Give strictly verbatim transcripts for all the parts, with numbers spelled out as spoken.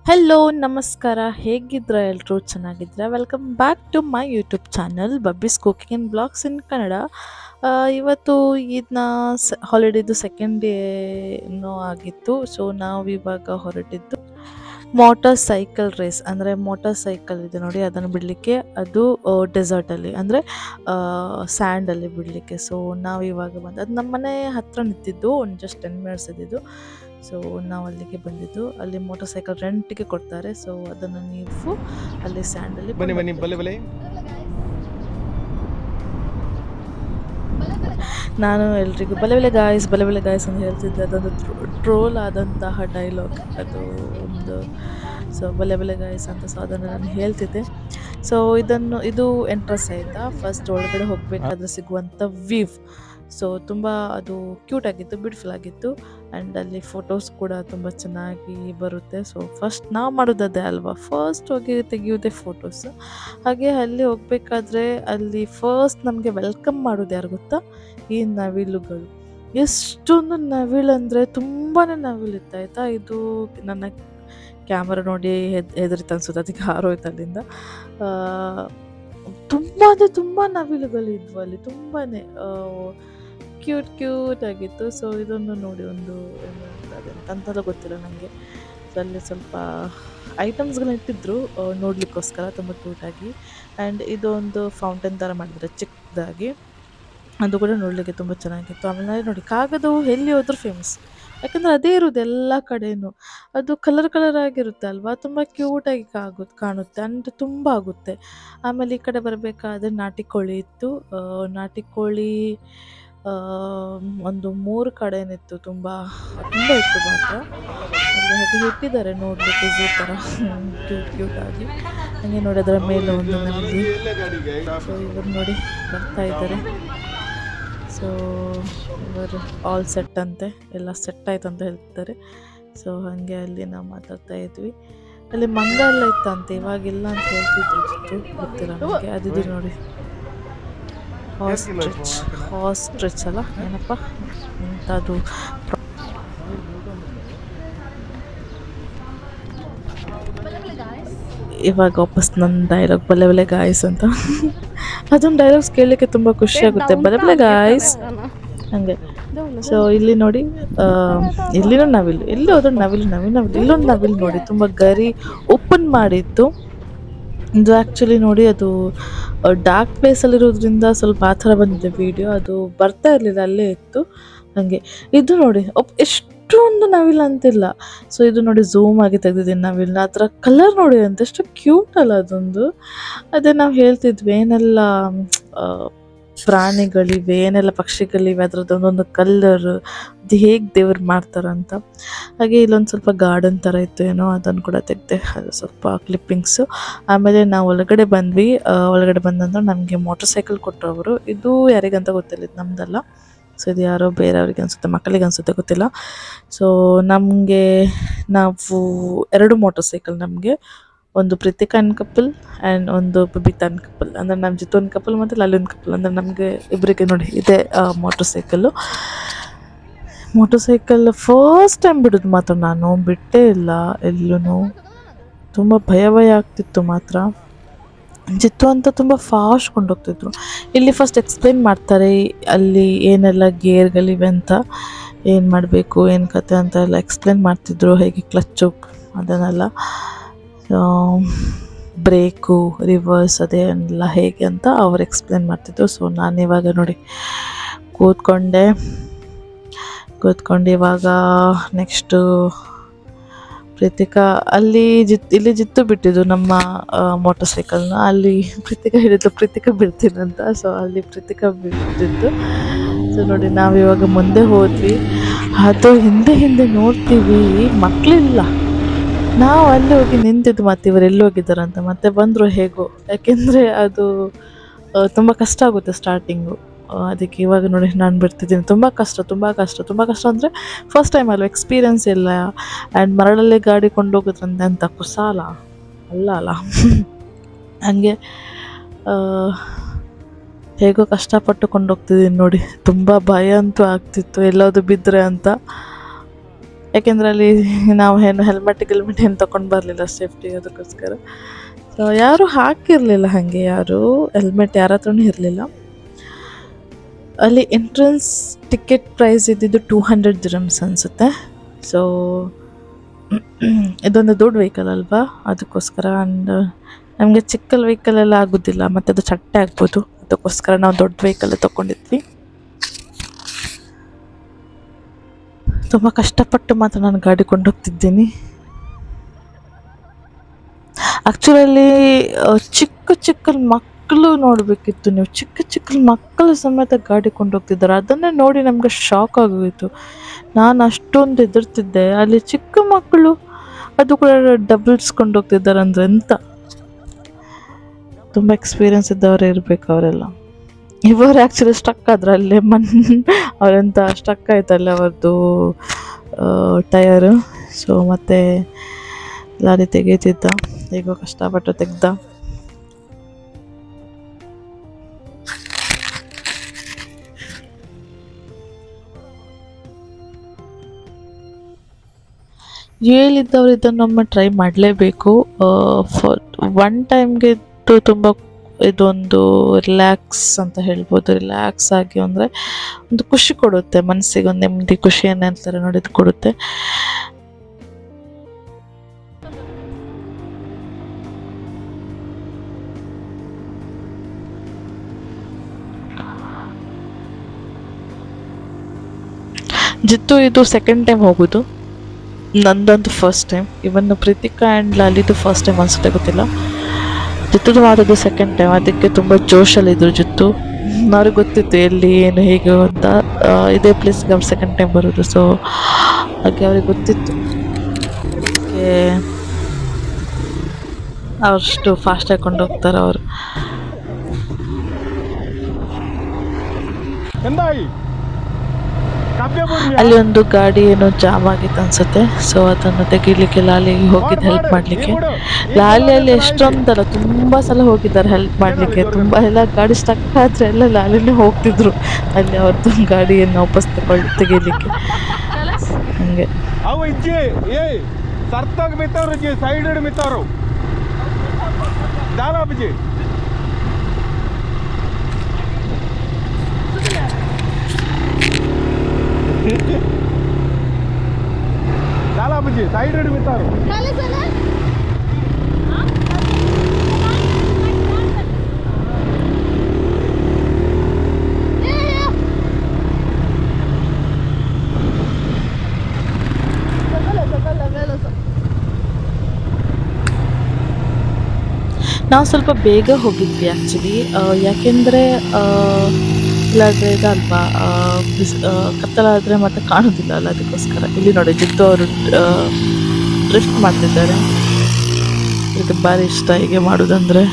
Hello ನಮಸ್ಕಾರ, ಹೇಗಿದ್ದೀರಾ ಎಲ್ಲರೂ? ಚೆನ್ನಾಗಿದ್ದೀರಾ? Welcome back to my YouTube channel Bubbi's cooking and blogs in Kannada. ಆ, ಇವತ್ತು ಇದನ್ನ ಸ ಹಾಲಿಡೇದು ಸೆಕೆಂಡ್ ಡೇನೂ ಆಗಿತ್ತು. ಸೊ ನಾವು ಇವಾಗ ಹೊರಟಿದ್ದು ಮೋಟಾರ್ ಸೈಕಲ್ ರೇಸ್, ಅಂದರೆ ಮೋಟಾರ್ ಸೈಕಲ್ ಇದೆ ನೋಡಿ, ಅದನ್ನು ಬಿಡಲಿಕ್ಕೆ. ಅದು ಡೆಸರ್ಟಲ್ಲಿ ಅಂದರೆ ಸ್ಯಾಂಡಲ್ಲಿ ಬಿಡಲಿಕ್ಕೆ. ಸೊ ನಾವು ಇವಾಗ ಬಂದು ಅದು ನಮ್ಮ ಮನೆ ಹತ್ರ ನಿಂತಿದ್ದು, ಒಂದು ಜಸ್ಟ್ ಟೆನ್ ಮಿನಿಟ್ಸ್ ಇದ್ದಿದ್ದು. ಸೊ ನಾವು ಅಲ್ಲಿಗೆ ಬಂದಿದ್ದು. ಅಲ್ಲಿ ಮೋಟರ್ ಸೈಕಲ್ ರೆಂಟಿಗೆ ಕೊಡ್ತಾರೆ. ಸೊ ಅದನ್ನು ನೀವು ಅಲ್ಲಿ ಸ್ಯಾಂಡಲ್ಲಿ ಬನ್ನಿ ಬನ್ನಿ ಬಲೆ ಬಲೆ ನಾನು ಎಲ್ರಿಗೂ ಬಲೆ ಬಲೆ ಗಾಯ್ಸ್ ಬಲೆ ಬಲೆ ಗಾಯ್ಸ್ ಅಂತ ಹೇಳ್ತಿದ್ದೆ. ಅದೊಂದು ಟ್ರೋಲ್ ಆದಂತಹ ಡೈಲಾಗ್ ಅದು ಒಂದು. ಸೊ ಬಲೆ ಬಲೆ ಗಾಯ್ಸ್ ಅಂತ. ಸೊ ಅದನ್ನು ನಾನು ಹೇಳ್ತಿದ್ದೆ. ಸೊ ಇದನ್ನು ಇದು ಎಂಟ್ರೆನ್ಸ್ ಆಯಿತಾ, ಫಸ್ಟ್ ಒಳಗಡೆ ಹೋಗಬೇಕಾದ್ರೆ ಸಿಗುವಂಥ ವ್ಯೂ. ಸೊ ತುಂಬ ಅದು ಕ್ಯೂಟ್ ಆಗಿತ್ತು, ಬ್ಯೂಟಿಫುಲ್ ಆಗಿತ್ತು. ಆ್ಯಂಡ್ ಅಲ್ಲಿ ಫೋಟೋಸ್ ಕೂಡ ತುಂಬ ಚೆನ್ನಾಗಿ ಬರುತ್ತೆ. ಸೊ ಫಸ್ಟ್ ನಾವು ಮಾಡೋದದೇ ಅಲ್ವಾ, ಫಸ್ಟ್ ಹೋಗಿ ತೆಗೆಯೋದೇ ಫೋಟೋಸ್. ಹಾಗೆ ಅಲ್ಲಿ ಹೋಗಬೇಕಾದ್ರೆ ಅಲ್ಲಿ ಫಸ್ಟ್ ನಮಗೆ ವೆಲ್ಕಮ್ ಮಾಡೋದು ಯಾರು ಗೊತ್ತಾ? ಈ ನವಿಲುಗಳು. ಎಷ್ಟೊಂದು ನವಿಲಂದರೆ ತುಂಬಾ ನವಿಲಿತ್ತು ಆಯಿತಾ. ಇದು ನನ್ನ ಕ್ಯಾಮರಾ ನೋಡಿ ಹೆದ್ ಹೆದರಿತು ಅನ್ಸುತ್ತೆ, ಅದಕ್ಕೆ ಹಾರೋಯ್ತು ಅಲ್ಲಿಂದ. ತುಂಬ ಅಂದರೆ ತುಂಬ ನವಿಲುಗಳಿದ್ವು ಅಲ್ಲಿ, ತುಂಬಾ ಕ್ಯೂಟ್ ಕ್ಯೂಟ್ ಆಗಿತ್ತು. ಸೊ ಇದನ್ನು ನೋಡಿ, ಒಂದು ಅದಂತೆಲ್ಲ ಗೊತ್ತಿಲ್ಲ ನನಗೆ. ಸೊ ಅಲ್ಲಿ ಸ್ವಲ್ಪ ಐಟಮ್ಸ್ಗಳನ್ನ ಇಟ್ಟಿದ್ರು ನೋಡಲಿಕ್ಕೋಸ್ಕರ, ತುಂಬ ಕ್ಯೂಟಾಗಿ. ಆ್ಯಂಡ್ ಇದೊಂದು ಫೌಂಟೇನ್ ಥರ ಮಾಡಿದರೆ ಚಿಕ್ಕದಾಗಿ, ಅದು ಕೂಡ ನೋಡಲಿಕ್ಕೆ ತುಂಬ ಚೆನ್ನಾಗಿತ್ತು. ಆಮೇಲೆ ನೋಡಿ, ಕಾಗದವು ಎಲ್ಲಿ ಹೋದ್ರೂ ಫೇಮಸ್, ಯಾಕಂದರೆ ಅದೇ ಇರೋದು ಎಲ್ಲ ಕಡೆಯೂ. ಅದು ಕಲರ್ ಕಲರ್ ಆಗಿರುತ್ತೆ ಅಲ್ವಾ, ತುಂಬ ಕ್ಯೂಟಾಗಿ ಕಾಗು ಕಾಣುತ್ತೆ, ಅಂದರೆ ತುಂಬ ಆಗುತ್ತೆ. ಆಮೇಲೆ ಈ ಕಡೆ ಬರಬೇಕಾದ್ರೆ ನಾಟಿ ಕೋಳಿ ಇತ್ತು. ನಾಟಿ ಕೋಳಿ ಒಂದು ಮೂರು ಕಡೆನಿತ್ತು, ತುಂಬ ತುಂಬ ಇತ್ತು ಮಾತ್ರ. ಅಲ್ಲಿ ಹಾಗೆ ಇಟ್ಟಿದ್ದಾರೆ ನೋಡಲಿಕ್ಕೆ ಝೂ ಥರ ಕ್ಯೂಟ್ ಕ್ಯೂಟಾಗಿ. ಹಾಗೆ ನೋಡಿ ಅದರ ಮೇಲೆ ಒಂದು ನವಿಲು. ಸೊ ಇವರು ನೋಡಿ ಬರ್ತಾ ಇದ್ದಾರೆ. ಸೊ ಇವರು ಆಲ್ ಸೆಟ್ ಅಂತೆ, ಎಲ್ಲ ಸೆಟ್ ಆಯ್ತು ಅಂತ ಹೇಳ್ತಿದ್ದಾರೆ. ಸೊ ಹಾಗೆ ಅಲ್ಲಿ ನಾವು ಮಾತಾಡ್ತಾ ಇದ್ವಿ. ಅಲ್ಲಿ ಮಂಗ ಎಲ್ಲ ಇತ್ತಂತೆ, ಇವಾಗಿಲ್ಲ ಅಂತ ಹೇಳ್ತಿದ್ರು, ಜೊತೆ ಗೊತ್ತಿಲ್ಲ ನನಗೆ. ಅದಿದ್ದು ನೋಡಿ ಹಾಸ್ಟ್ರಿಚ್ ಹಾಸ್ಟ್ರಿಚ್ ಅಲ್ಲ ಏನಪ್ಪ ಎಂಥದ್ದು. ಇವಾಗ ವಾಪಸ್ ನನ್ನ ಡೈಲಾಗ್ ಬಲೆ ಬಲೆ ಗಾಯ್ಸ್ ಅಂತ. ಅದೊಂದು ಡೈಲಾಗ್ಸ್ ಕೇಳಲಿಕ್ಕೆ ತುಂಬ ಖುಷಿ ಆಗುತ್ತೆ, ಬಲೆ ಬಲೆ ಗಾಯ್ಸ್ ಹಂಗೆ. ಸೊ ಇಲ್ಲಿ ನೋಡಿ, ಇಲ್ಲಿನೂ ನವಿಲು, ಇಲ್ಲಿ ಹೋದ್ರೆ ನವಿಲು ನವಿಲು ನವಿಲು. ಇಲ್ಲೊಂದು ನವಿಲು ನೋಡಿ, ತುಂಬ ಗರಿ ಓಪನ್ ಮಾಡಿತ್ತು. ಇದು ಆ್ಯಕ್ಚುಲಿ ನೋಡಿ, ಅದು ಡಾರ್ಕ್ ಪ್ಲೇಸಲ್ಲಿರೋದ್ರಿಂದ ಸ್ವಲ್ಪ ಆ ಥರ ಬಂದಿದೆ ವೀಡಿಯೋ, ಅದು ಬರ್ತಾ ಇರಲಿಲ್ಲ, ಅಲ್ಲೇ ಇತ್ತು ಹಾಗೆ. ಇದು ನೋಡಿ ಒಪ್ ಎಷ್ಟೊಂದು ನವಿಲು ಅಂತಿಲ್ಲ. ಸೊ ಇದು ನೋಡಿ ಝೂಮ್ ಆಗಿ ತೆಗೆದಿದ್ದೀನಿ ನವಿಲನ್ನ. ಅದರ ಕಲರ್ ನೋಡಿ ಅಂತ, ಎಷ್ಟು ಕ್ಯೂಟ್ ಅಲ್ಲ ಅದೊಂದು. ಅದೇ ನಾವು ಹೇಳ್ತಿದ್ವಿ, ಏನೆಲ್ಲ ಪ್ರಾಣಿಗಳಿವೆ, ಏನೆಲ್ಲ ಪಕ್ಷಿಗಳಿವೆ, ಅದರದ್ದು ಒಂದೊಂದು ಕಲ್ಲರ್, ಅದು ಹೇಗೆ ದೇವ್ರು ಮಾಡ್ತಾರಂತ. ಹಾಗೆ ಇಲ್ಲೊಂದು ಸ್ವಲ್ಪ ಗಾರ್ಡನ್ ಥರ ಇತ್ತು ಏನೋ, ಅದನ್ನು ಕೂಡ ತೆಗೆದೆ, ಅದು ಸ್ವಲ್ಪ ಕ್ಲಿಪ್ಪಿಂಗ್ಸು. ಆಮೇಲೆ ನಾವು ಒಳಗಡೆ ಬಂದ್ವಿ. ಒಳಗಡೆ ಬಂದಂದ್ರೆ ನಮಗೆ ಮೋಟರ್ ಸೈಕಲ್ ಕೊಟ್ಟರು ಅವರು. ಇದು ಯಾರಿಗಂತ ಗೊತ್ತಿಲ್ಲ, ಇದು ನಮ್ಮದಲ್ಲ. ಸೊ ಇದು ಯಾರೋ ಬೇರೆಯವ್ರಿಗೆ ಅನಿಸುತ್ತೆ, ಮಕ್ಕಳಿಗೆ ಅನಿಸುತ್ತೆ, ಗೊತ್ತಿಲ್ಲ. ಸೊ ನಮಗೆ ನಾವು ಎರಡು ಮೋಟರ್ ಸೈಕಲ್, ನಮಗೆ ಒಂದು ಪ್ರೀತಿಕಾ ಅನ್ ಕಪಲ್ ಆ್ಯಂಡ್ ಒಂದು ಬಬಿತಾ ಅನ್ ಕಪಲ್, ಅಂದರೆ ನಮ್ಮ ಜಿತ್ತು ಒಂದು ಕಪಲ್ ಮತ್ತು ಲಲ್ಲಿ ಒಂದು ಕಪಲ್, ಅಂದರೆ ನಮಗೆ ಇಬ್ಬರಿಗೆ ನೋಡಿ ಇದೆ motorcycle. Motorcycle first time ಬಿಡೋದು ಮಾತ್ರ, ನಾನು ಬಿಟ್ಟೇ ಇಲ್ಲ ಎಲ್ಲೂ. ತುಂಬ ಭಯ ಭಯ ಆಗ್ತಿತ್ತು ಮಾತ್ರ. ಜಿತ್ತು ಅಂತ ತುಂಬ ಫಾಸ್ಟ್ ಕೊಂಡೋಗ್ತಿದ್ರು. ಇಲ್ಲಿ ಫಸ್ಟ್ ಎಕ್ಸ್ಪ್ಲೇನ್ ಮಾಡ್ತಾರೆ ಅಲ್ಲಿ ಏನೆಲ್ಲ ಗೇರ್ಗಳಿವೆ ಅಂತ, ಏನು ಮಾಡಬೇಕು ಏನು ಕತೆ ಅಂತ ಎಲ್ಲ ಎಕ್ಸ್ಪ್ಲೇನ್ ಮಾಡ್ತಿದ್ರು, ಹೇಗೆ ಕ್ಲಚ್ಚು ಅದನ್ನೆಲ್ಲ, ಬ್ರೇಕು ರಿವರ್ಸ್ ಅದೇನೆಲ್ಲ ಹೇಗೆ ಅಂತ ಅವ್ರು ಎಕ್ಸ್ಪ್ಲೇನ್ ಮಾಡ್ತಿದ್ರು. ಸೊ ನಾನಿವಾಗ ನೋಡಿ ಕೂತ್ಕೊಂಡೆ ಕೂತ್ಕೊಂಡು ಇವಾಗ ನೆಕ್ಸ್ಟು ಪ್ರೀತಿಕಾ ಅಲ್ಲಿ ಜಿತ್ ಇಲ್ಲಿ ಜಿತ್ತು ಬಿಟ್ಟಿದ್ದು ನಮ್ಮ ಮೋಟರ್ ಸೈಕಲ್ನ. ಅಲ್ಲಿ ಪ್ರೀತಿಕಾ ಹೇಳಿದ್ದು ಪ್ರೀತಿಕಾ ಬಿಡ್ತೀನಂತ. ಸೊ ಅಲ್ಲಿ ಪ್ರೀತಿಕಾ ಬಿಟ್ಟಿದ್ದು. ಸೊ ನೋಡಿ ನಾವಿವಾಗ ಮುಂದೆ ಹೋದ್ವಿ. ಅದು ಹಿಂದೆ ಹಿಂದೆ ನೋಡ್ತೀವಿ, ಮಕ್ಕಳಿಲ್ಲ. ನಾವು ಅಲ್ಲಿ ಹೋಗಿ ನಿಂತಿದ್ದು, ಮತ್ತೆ ಇವರು ಎಲ್ಲಿ ಹೋಗಿದ್ದಾರಂತ, ಮತ್ತೆ ಬಂದರು ಹೇಗೋ, ಯಾಕೆಂದರೆ ಅದು ತುಂಬ ಕಷ್ಟ ಆಗುತ್ತೆ ಸ್ಟಾರ್ಟಿಂಗು. ಅದಕ್ಕೆ ಇವಾಗ ನೋಡಿ ನಾನು ಬಿಡ್ತಿದ್ದೀನಿ. ತುಂಬ ಕಷ್ಟ ತುಂಬ ಕಷ್ಟ ತುಂಬ ಕಷ್ಟ ಅಂದರೆ ಫಸ್ಟ್ ಟೈಮ್ ಅಲ್ವ, ಎಕ್ಸ್ಪೀರಿಯನ್ಸ್ ಇಲ್ಲ. ಆ್ಯಂಡ್ ಮರಳಲ್ಲಿ ಗಾಡಿ ಕೊಂಡೋಗೋದ್ರಿಂದ ಅಂತ ಕುಸಾಲ ಅಲ್ಲ ಅಲ್ಲ ಹಾಗೆ ಹೇಗೋ ಕಷ್ಟಪಟ್ಟು ಕೊಂಡೋಗ್ತಿದ್ದೀನಿ ನೋಡಿ. ತುಂಬ ಭಯ ಅಂತೂ ಆಗ್ತಿತ್ತು, ಎಲ್ಲಾದರೂ ಬಿದ್ದರೆ ಅಂತ. ಯಾಕೆಂದರೆ ಅಲ್ಲಿ ನಾವು ಏನು ಹೆಲ್ಮೆಟ್ ಗಿಲ್ಮೆಟ್ ಏನು ತೊಗೊಂಡು ಬರಲಿಲ್ಲ ಸೇಫ್ಟಿ ಅದಕ್ಕೋಸ್ಕರ. ಸೊ ಯಾರೂ ಹಾಕಿರಲಿಲ್ಲ, ಹಾಗೆ ಯಾರೂ ಹೆಲ್ಮೆಟ್ ಯಾರ ಹತ್ರನೂ ಇರಲಿಲ್ಲ. ಅಲ್ಲಿ ಎಂಟ್ರೆನ್ಸ್ ಟಿಕೆಟ್ ಪ್ರೈಸ್ ಇದ್ದಿದ್ದು ಟೂ ಹಂಡ್ರೆಡ್ ದಿರಮ್ಸ್ ಅನಿಸುತ್ತೆ. ಸೊ ಇದೊಂದು ದೊಡ್ಡ ವೆಹಿಕಲ್ ಅಲ್ವಾ, ಅದಕ್ಕೋಸ್ಕರ. ಆ್ಯಂಡ್ ನಮಗೆ ಚಿಕ್ಕಲ್ ವೆಹಿಕಲ್ ಎಲ್ಲ ಆಗೋದಿಲ್ಲ, ಮತ್ತು ಅದು ಚಟ್ಟೆ ಆಗ್ಬೋದು, ಅದಕ್ಕೋಸ್ಕರ ನಾವು ದೊಡ್ಡ ವೆಹಿಕಲ್ ತೊಗೊಂಡಿದ್ವಿ. ತುಂಬ ಕಷ್ಟಪಟ್ಟು ಮಾತ್ರ ನಾನು ಗಾಡಿ ಕೊಂಡೋಗ್ತಿದ್ದೀನಿ. ಆ್ಯಕ್ಚುಲಿ ಚಿಕ್ಕ ಚಿಕ್ಕ ಮಕ್ಕಳು ನೋಡಬೇಕಿತ್ತು ನೀವು, ಚಿಕ್ಕ ಚಿಕ್ಕ ಮಕ್ಕಳು ಸಮೇತ ಗಾಡಿ ಕೊಂಡೋಗ್ತಿದ್ದಾರೆ. ಅದನ್ನೇ ನೋಡಿ ನಮಗೆ ಶಾಕ್ ಆಗೋಯಿತು. ನಾನು ಅಷ್ಟೊಂದು ಹೆದರ್ತಿದ್ದೆ, ಅಲ್ಲಿ ಚಿಕ್ಕ ಮಕ್ಕಳು ಅದು ಕೂಡ ಡಬಲ್ಸ್ ಕೊಂಡೋಗ್ತಿದ್ದಾರೆ ಅಂದರೆ ಎಂತ. ತುಂಬ ಎಕ್ಸ್ಪೀರಿಯನ್ಸ್ ಇದ್ದವರೇ ಇರಬೇಕು ಅವರೆಲ್ಲ. ಇವರು ಆ್ಯಕ್ಚುಲಿ ಸ್ಟಕ್ ಆದ್ರೆ ಅಲ್ಲೇ ಮನ್ ಅವರೆಂತ ಸ್ಟಕ್ ಆಯ್ತಲ್ಲ ಅವ್ರದ್ದು ಟಯರು. ಸೊ ಮತ್ತೆ ಲಾರಿ ತೆಗೀತಿದ್ದ, ಹೇಗೋ ಕಷ್ಟಪಟ್ಟು ತೆಗ್ದ. ಹೇಳಿದ್ದವ್ರು ಇದನ್ನೊಮ್ಮೆ ಟ್ರೈ ಮಾಡಲೇಬೇಕು. ಫಾರ್ ಒನ್ ಟೈಮ್ಗೆ ತುಂಬ ಇದೊಂದು ರಿಲ್ಯಾಕ್ಸ್ ಅಂತ ಹೇಳ್ಬೋದು. ರಿಲ್ಯಾಕ್ಸ್ ಆಗಿ ಅಂದರೆ ಒಂದು ಖುಷಿ ಕೊಡುತ್ತೆ ಮನಸ್ಸಿಗೆ, ಒಂದು ನೆಮ್ಮದಿ, ಖುಷಿಯನ್ನು ಅಂತಾರೆ ನೋಡಿ, ಇದು ಕೊಡುತ್ತೆ. ಜಿತ್ತು ಇದು ಸೆಕೆಂಡ್ ಟೈಮ್ ಹೋಗೋದು, ನಂದಂತೂ first time. Even Preethika and ಲಾಲಿದು ಫಸ್ಟ್ ಟೈಮ್ ಅನ್ಸುತ್ತೆ, ಗೊತ್ತಿಲ್ಲ. ಜಿತ್ತುದು ಮಾಡೋದು ಸೆಕೆಂಡ್ ಟೈಮ್, ಅದಕ್ಕೆ ತುಂಬ ಜೋಶಲ್ಲಿದ್ದರು ಜಿತ್ತು. ಅವ್ರಿಗೆ ಗೊತ್ತಿತ್ತು ಎಲ್ಲಿ ಏನು ಹೇಗೆ ಅಂತ. ಇದೇ ಪ್ಲೇಸ್ಗೆ ಅವ್ರು ಸೆಕೆಂಡ್ ಟೈಮ್ ಬರೋದು, ಸೊ ಹಾಗೆ ಅವ್ರಿಗೆ ಗೊತ್ತಿತ್ತು. ಅದಕ್ಕೆ ಅವಷ್ಟು ಫಾಸ್ಟ್ ಹಾಕೊಂಡು ಹೋಗ್ತಾರೆ ಅವರು. ಅಲ್ಲಿ ಒಂದು ಗಾಡಿ ಏನೋ ಜಾಮ್ ಆಗಿತ್ತು ಅನ್ಸುತ್ತೆ. ಸೊ ಅದನ್ನು ತೆಗಿಲಿಕ್ಕೆ ಲಾಲಿಗೆ ಹೋಗಿದ್ದು ಹೆಲ್ಪ್ ಮಾಡಲಿಕ್ಕೆ. ಲಾಲಿಯಲ್ಲಿ ಎಷ್ಟೊಂದಲ್ಲ ತುಂಬ ಸಲ ಹೋಗಿದ್ದಾರೆ ಹೆಲ್ಪ್ ಮಾಡಲಿಕ್ಕೆ. ತುಂಬ ಎಲ್ಲ ಗಾಡಿ ಸ್ಟಕ್ ಆದರೆ ಎಲ್ಲ ಲಾಲಿನೇ ಹೋಗ್ತಿದ್ರು ಅಲ್ಲಿ ಅವ್ರದ್ದು ಗಾಡಿಯನ್ನು ವಾಪಸ್ ತಗೊಳ್ಳಿ ತೆಗಿಲಿಕ್ಕೆ. ಹಂಗೆ ಸೈಡ್ ಬಿಡ್ತಾರು. ನಾವು ಸ್ವಲ್ಪ ಬೇಗ ಹೋಗಿದ್ವಿ ಆ್ಯಕ್ಚುಲಿ. ಯಾಕೆಂದರೆ ಇಲ್ಲಾದರೆ ಇದಲ್ವಾ, ಬಿಸ್ ಕತ್ತಲಾದರೆ ಮತ್ತೆ ಕಾಣೋದಿಲ್ಲ ಅಲ್ಲ, ಅದಕ್ಕೋಸ್ಕರ. ಇಲ್ಲಿ ನೋಡಿ ಜಿತ್ತು ಅವರು ಡ್ರಿಫ್ಟ್ ಮಾಡ್ತಿದ್ದಾರೆ. ಇದಕ್ಕೆ ಭಾರಿ ಇಷ್ಟ ಹೀಗೆ ಮಾಡೋದಂದರೆ.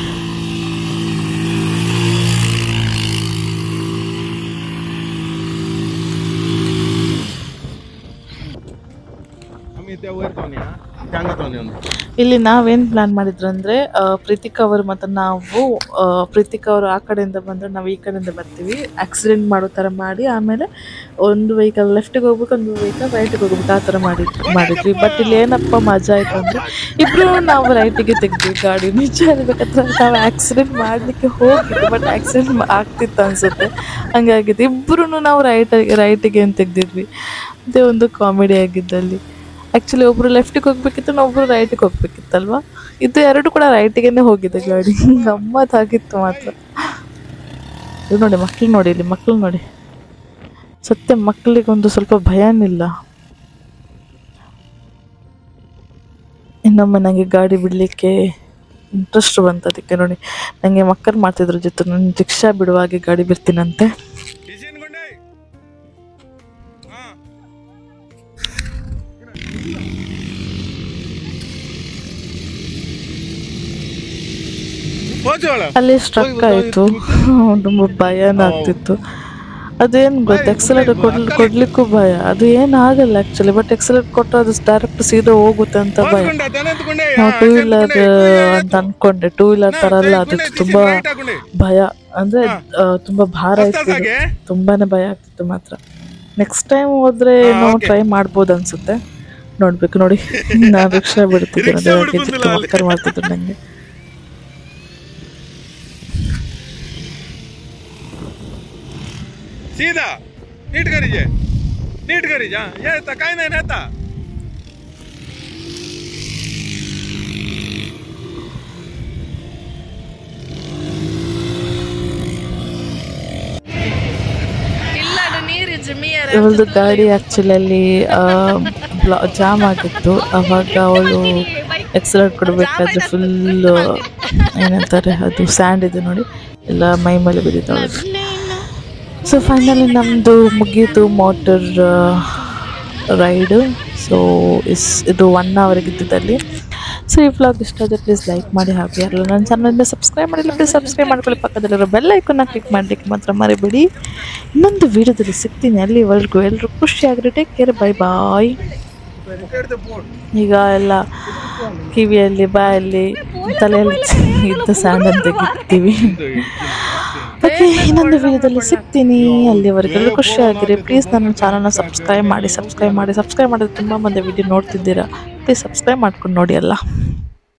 ಇಲ್ಲಿ ನಾವೇನು ಪ್ಲಾನ್ ಮಾಡಿದ್ರು ಅಂದರೆ, ಪ್ರೀತಿಕಾ ಅವರು ಮತ್ತು ನಾವು, ಪ್ರೀತಿಕಾ ಅವರು ಆ ಕಡೆಯಿಂದ ಬಂದರೆ ನಾವು ಈ ಕಡೆಯಿಂದ ಬರ್ತೀವಿ, ಆಕ್ಸಿಡೆಂಟ್ ಮಾಡೋ ಥರ ಮಾಡಿ ಆಮೇಲೆ ಒಂದು ವೆಹಿಕಲ್ ಲೆಫ್ಟಿಗೆ ಹೋಗ್ಬೇಕು, ಒಂದು ವೆಹಿಕಲ್ ರೈಟಿಗೆ ಹೋಗ್ಬೇಕು, ಆ ಥರ ಮಾಡಿದ್ವಿ ಮಾಡಿದ್ವಿ ಬಟ್ ಇಲ್ಲಿ ಏನಪ್ಪ ಮಜಾ ಆಯಿತು ಅಂದರೆ, ಇಬ್ಬರು ನಾವು ರೈಟಿಗೆ ತೆಗ್ದ್ವಿ ಗಾಡಿ. ನಿಜ ಹೇಳ್ಬೇಕಂದ್ರೆ ನಾವು ಆಕ್ಸಿಡೆಂಟ್ ಮಾಡಲಿಕ್ಕೆ ಹೋಗಿದ್ವಿ, ಬಟ್ ಆಕ್ಸಿಡೆಂಟ್ ಆಗ್ತಿತ್ತು ಅನಿಸುತ್ತೆ, ಹಂಗಾಗಿತ್ತು. ಇಬ್ಬರೂ ನಾವು ರೈಟಿಗೆ ರೈಟಿಗೆ ಏನು ತೆಗ್ದಿದ್ವಿ. ಅದೇ ಒಂದು ಕಾಮಿಡಿ ಆಗಿದ್ದಲ್ಲಿ. ಆ್ಯಕ್ಚುಲಿ ಒಬ್ಬರು ಲೆಫ್ಟಿಗೆ ಹೋಗ್ಬೇಕಿತ್ತು, ಒಬ್ಬರು ರೈಟಿಗೆ ಹೋಗ್ಬೇಕಿತ್ತಲ್ವ. ಇದು ಎರಡು ಕೂಡ ರೈಟಿಗೆ ಹೋಗಿದೆ ಗಾಡಿ. ಗಮ್ಮತ್ತಾಗಿತ್ತು ಮಾತ್ರ. ಇದು ನೋಡಿ ಮಕ್ಳು ನೋಡಿ, ಇಲ್ಲಿ ಮಕ್ಳು ನೋಡಿ, ಸತ್ಯ ಮಕ್ಕಳಿಗೊಂದು ಸ್ವಲ್ಪ ಭಯನಿಲ್ಲ. ಇನ್ನೊಮ್ಮೆ ನನಗೆ ಗಾಡಿ ಬಿಡಲಿಕ್ಕೆ ಇಂಟ್ರೆಸ್ಟ್ ಬಂತು, ಅದಕ್ಕೆ ನೋಡಿ ನನಗೆ ಮಕ್ಕಳು ಮಾಡ್ತಿದ್ರು ಜೊತೆ, ನಾನು ರಿಕ್ಷಾ ಬಿಡುವಾಗೆ ಗಾಡಿ ಬಿಡ್ತೀನಂತೆ. ಅಲ್ಲಿ ಸ್ಟ್ರಕ್ ಆಯಿತು, ತುಂಬ ಭಯನ ಆಗ್ತಿತ್ತು. ಅದೇನು ಗೊತ್ತು, ಎಕ್ಸಲೇಟರ್ ಕೊಡ್ ಕೊಡ್ಲಿಕ್ಕೂ ಭಯ. ಅದು ಏನಾಗಲ್ಲ ಆ್ಯಕ್ಚುಲಿ, ಬಟ್ ಎಕ್ಸಲೇಟರ್ ಕೊಟ್ಟರೆ ಅದು ಡೈರೆಕ್ಟ್ ಸೀದಾ ಹೋಗುತ್ತೆ ಅಂತ ಭಯ. ನಾವು ಟೂ ವೀಲರ್ ಅಂತ ಅಂದ್ಕೊಂಡೆ, ಟೂ ವೀಲರ್ ಥರ ಅಲ್ಲ, ಅದು ತುಂಬ ಭಯ. ಅಂದರೆ ತುಂಬ ಭಾರ ಇತ್ತು, ತುಂಬಾ ಭಯ ಆಗ್ತಿತ್ತು ಮಾತ್ರ. ನೆಕ್ಸ್ಟ್ ಟೈಮ್ ಹೋದರೆ ನಾವು ಟ್ರೈ ಮಾಡ್ಬೋದು ಅನಿಸುತ್ತೆ. ನೋಡ್ಬೇಕು ನೋಡಿ, ನಾ ರಿಕ್ಷಾ ಬಿಡ್ತಿದ್ದೆ ನೋಡಿ, ಮಕ್ಕಳು ಮಾಡ್ತಿದ್ರು ನಂಗೆ. सीधा नीट करीजे नीट करीजा ये येता काय नाही नेता ಇವಳದು ಗಾಡಿ ಆ್ಯಕ್ಚುಲಿ ಅಲ್ಲಿ ಜಾಮ್ ಆಗಿತ್ತು. ಅವಾಗ ಅವಳು ಎಕ್ಸಲೇಟ್ ಕೊಡಬೇಕಾದ್ರೆ ಫುಲ್ ಏನಂತಾರೆ ಅದು ಸ್ಯಾಂಡ್ ಇದೆ ನೋಡಿ, ಎಲ್ಲ ಮೈ ಮೇಲೆ ಬಿದ್ದಿತ್ತು. ಸೊ ಫೈನಲಿ ನಮ್ಮದು ಮುಗೀತು ಮೋಟರ್ ರೈಡು. ಸೊ ಇಸ್ ಇದು ಒನ್ ಅವರ್ಗಿದ್ದಲ್ಲಿ. ಸೊ ಈ ವ್ಲಾಗ್ ಇಷ್ಟ ಆದರೆ ಪ್ಲೀಸ್ ಲೈಕ್ ಮಾಡಿ, ಹಾಗೆ ಯಾರಲ್ಲ ನನ್ನ ಚಾನಲ್ನ ಸಬ್ಸ್ಕ್ರೈಬ್ ಮಾಡಿಲ್ಲ ಪ್ಲೀಸ್ ಸಬ್ಸ್ಕ್ರೈಬ್ ಮಾಡ್ಕೊಳ್ಳಿ, ಪಕ್ಕದಲ್ಲಿರೋ ಬೆಲ್ ಐಕನ್ನ ಕ್ಲಿಕ್ ಮಾಡಲಿಕ್ಕೆ ಮಾತ್ರ ಮರಿಬೇಡಿ. ಇನ್ನೊಂದು ವೀಡಿಯೋದಲ್ಲಿ ಸಿಗ್ತೀನಿ, ಅಲ್ಲಿವರೆಗೂ ಎಲ್ಲರೂ ಖುಷಿಯಾಗಿರಿ. Take care, bye bye. ಈಗ ಎಲ್ಲ ಕಿವಿಯಲ್ಲಿ ಬಾಯಲ್ಲಿ ತಲೆಯಲ್ಲಿ ಇದ್ದ ಸ್ಯಾಂಡನ್ನು ತೆಗಿತೀವಿ. ಓಕೆ, ಇನ್ನೊಂದು ವೀಡಿಯೋದಲ್ಲಿ ಸಿಗ್ತೀನಿ, ಅಲ್ಲಿವರೆಗೆಲ್ಲರೂ ಖುಷಿಯಾಗಿರಿ. ಪ್ಲೀಸ್ ನನ್ನ ಚಾನಲ್ನ ಸಬ್ಸ್ಕ್ರೈಬ್ ಮಾಡಿ ಸಬ್ಸ್ಕ್ರೈಬ್ ಮಾಡಿ ಸಬ್ಸ್ಕ್ರೈಬ್ ಮಾಡಿದ್ರೆ ತುಂಬ ಮಂದಿ ವೀಡಿಯೋ ನೋಡ್ತಿದ್ದೀರಾ, ಪ್ಲೀಸ್ ಸಬ್ಸ್ಕ್ರೈಬ್ ಮಾಡ್ಕೊಂಡು ನೋಡಿ ಎಲ್ಲ.